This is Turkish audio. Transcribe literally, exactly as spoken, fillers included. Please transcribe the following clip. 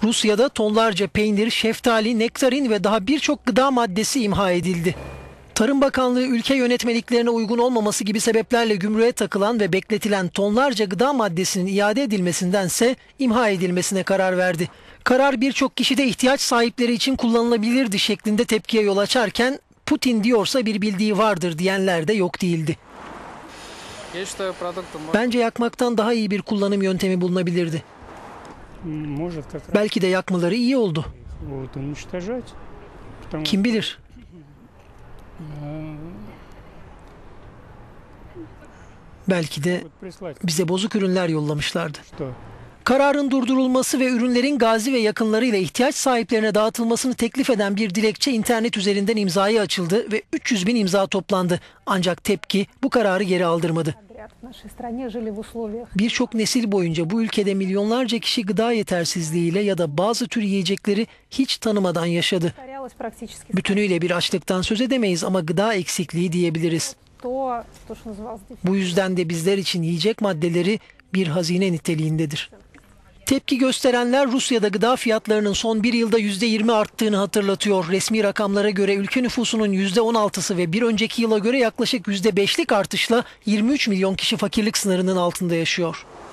Rusya'da tonlarca peynir, şeftali, nektarin ve daha birçok gıda maddesi imha edildi. Tarım Bakanlığı ülke yönetmeliklerine uygun olmaması gibi sebeplerle gümrüğe takılan ve bekletilen tonlarca gıda maddesinin iade edilmesindense imha edilmesine karar verdi. Karar birçok kişide ihtiyaç sahipleri için kullanılabilirdi şeklinde tepkiye yol açarken Putin diyorsa bir bildiği vardır diyenler de yok değildi. Bence yakmaktan daha iyi bir kullanım yöntemi bulunabilirdi. Belki de yakmaları iyi oldu. Kim bilir? Belki de bize bozuk ürünler yollamışlardı. Kararın durdurulması ve ürünlerin Gazi ve yakınlarıyla ihtiyaç sahiplerine dağıtılmasını teklif eden bir dilekçe internet üzerinden imzaya açıldı ve üç yüz bin imza toplandı. Ancak tepki bu kararı geri aldırmadı. Birçok nesil boyunca bu ülkede milyonlarca kişi gıda yetersizliğiyle ya da bazı tür yiyecekleri hiç tanımadan yaşadı. Bütünüyle bir açlıktan söz edemeyiz ama gıda eksikliği diyebiliriz. Bu yüzden de bizler için yiyecek maddeleri bir hazine niteliğindedir. Tepki gösterenler Rusya'da gıda fiyatlarının son bir yılda yüzde yirmi arttığını hatırlatıyor. Resmi rakamlara göre ülke nüfusunun yüzde on altısı ve bir önceki yıla göre yaklaşık yüzde beşlik artışla yirmi üç milyon kişi fakirlik sınırının altında yaşıyor.